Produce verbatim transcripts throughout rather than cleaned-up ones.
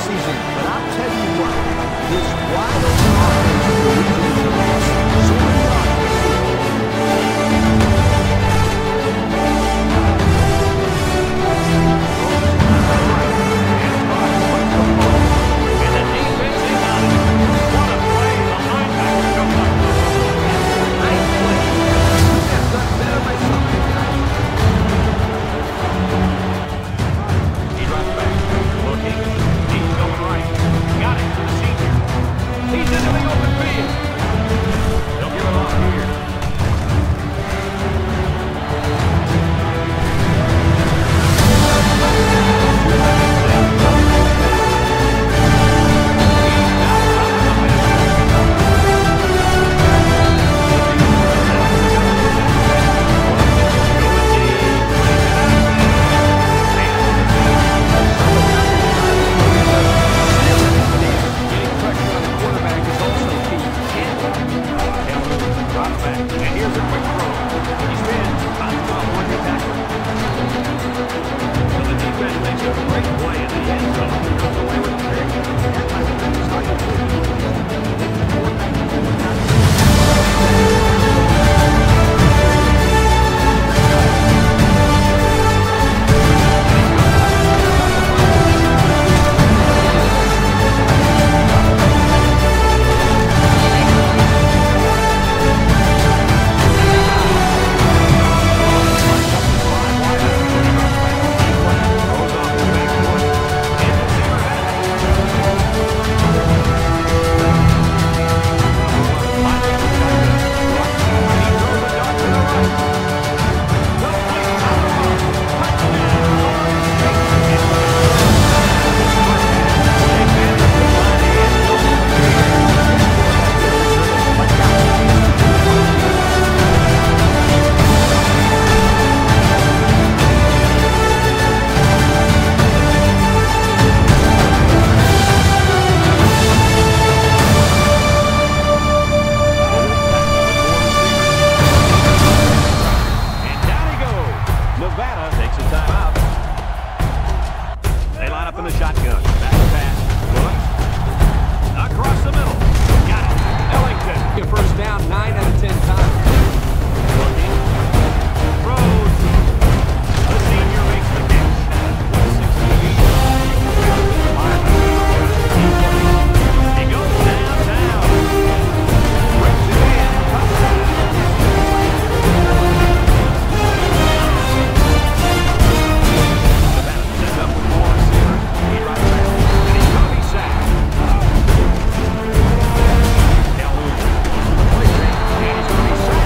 season, but I'll tell you what, this wide open offense will lead to loss. So many sacked.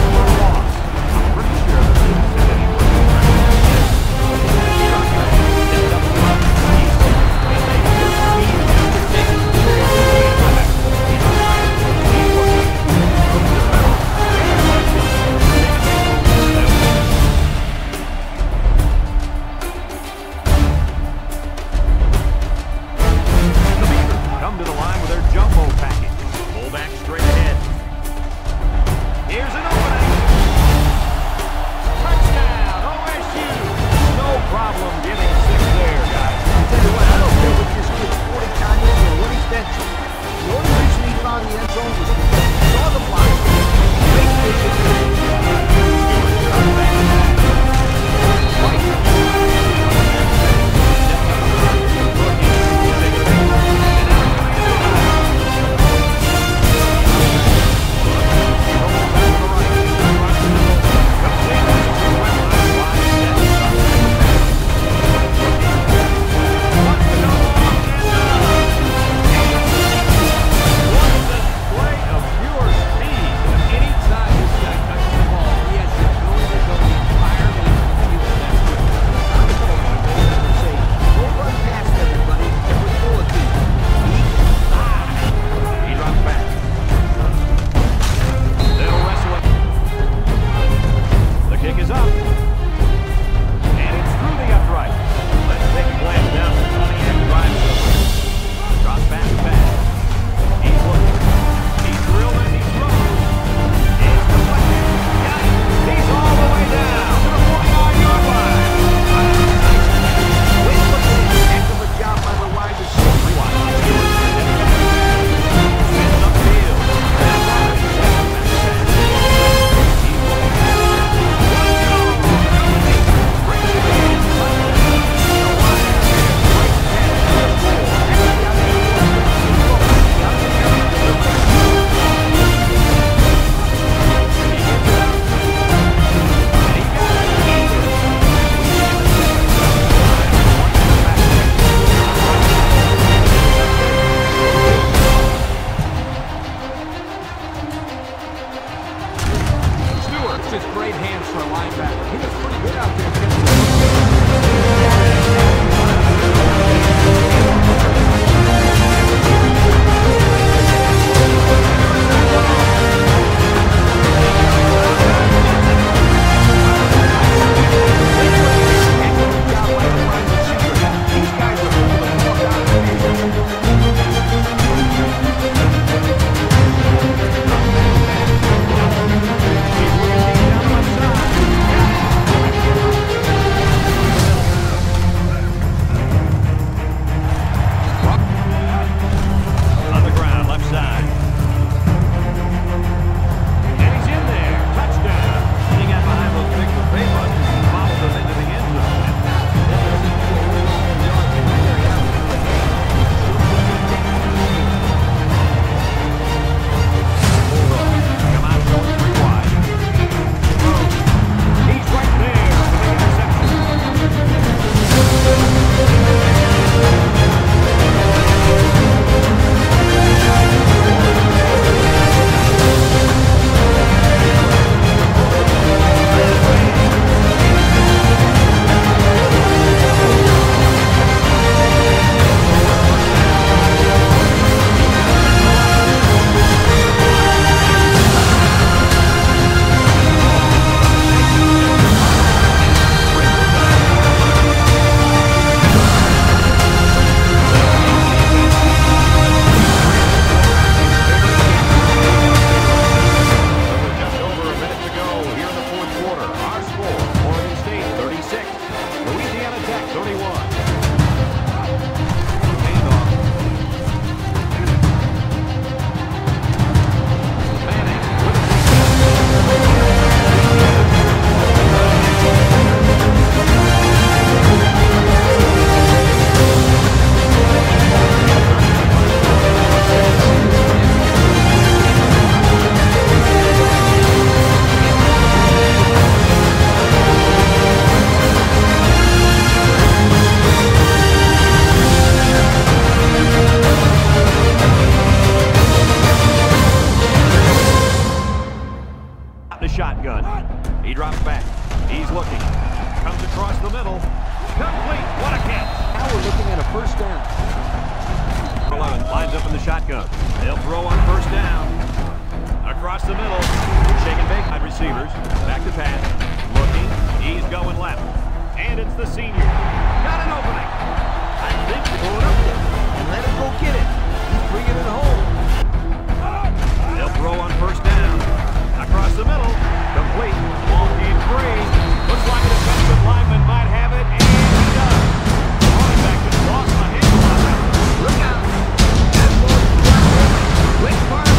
up in the shotgun. They'll throw on first down. Across the middle. Shake and bake. Wide receivers. Back to pass. Looking. He's going left. And it's the senior. Got an opening. I think they're going up there. And let him go get it. He's bringing it home. They'll throw on first down. Across the middle. Complete. Ball game free. Looks like a defensive lineman might have it. And he does. The running back just lost my handle on that. Look out. That ball is dropping. Quick fire.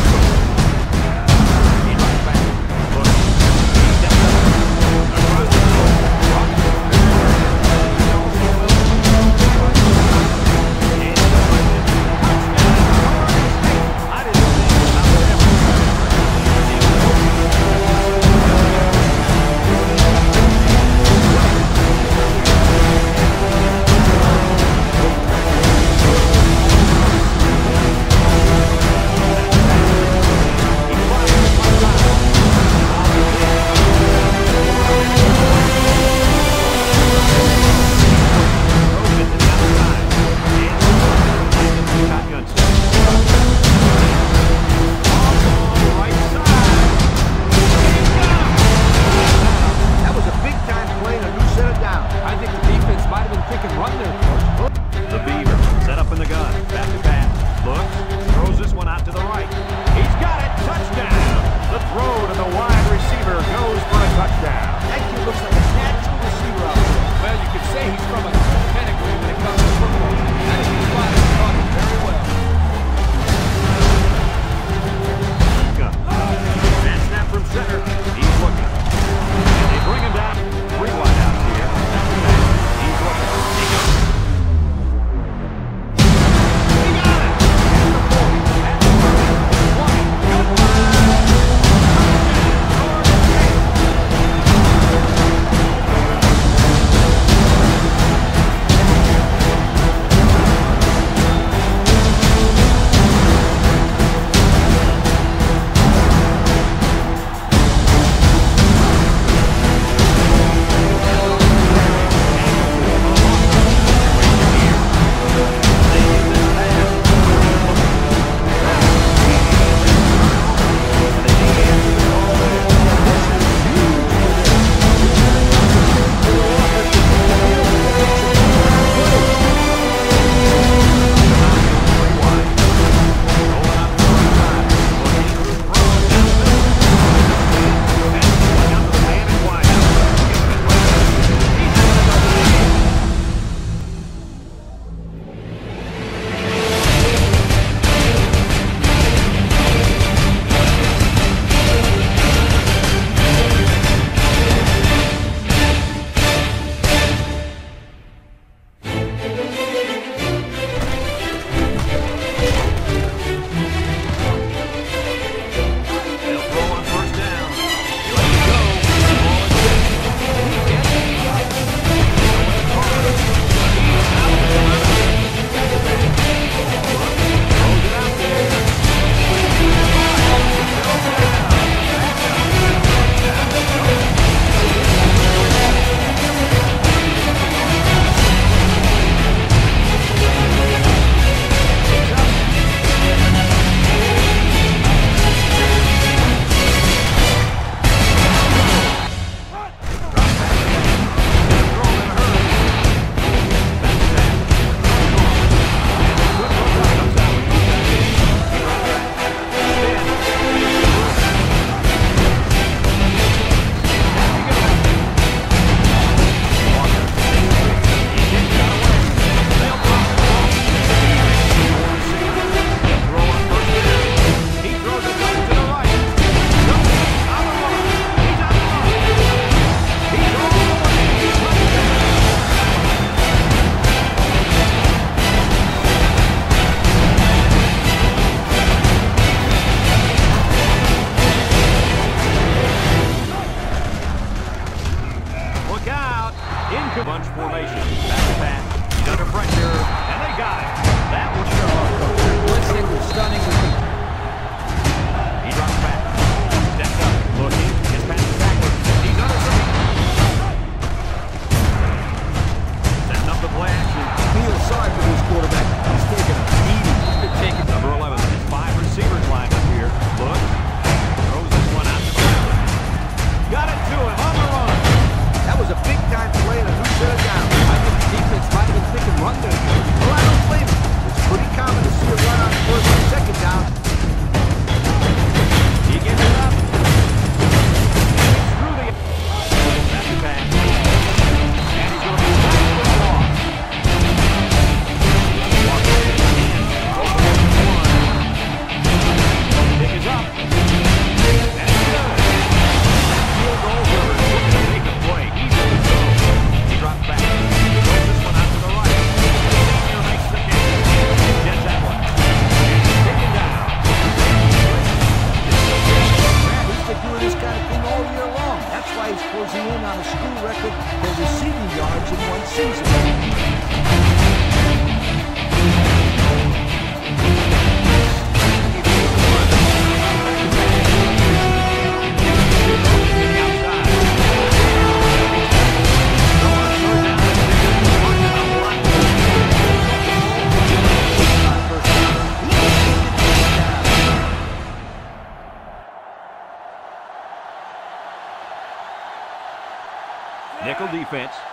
He runs back. Look. He steps up. Across the middle. Rock. I didn't think I would ever. That was a big-time play and a new set of downs. I think the defense might have been thinking run there first. The Beavers set up in the gun. Back to pass. Looks. Throws this one out to the right. He's got it. Touchdown. The throw to the wide receiver goes for a touchdown. That kid looks like a natural receiver out there. Well, you could say he's from a pedigree when it comes to football. I think he's got it very well. Gun. And snap from center. He's looking. And they bring him down. Three wide out here. Back to pass. He's looking. He goes. He got it. At the forty. At the thirty. twenty. Goodbye. Touchdown. Georgia State. defense.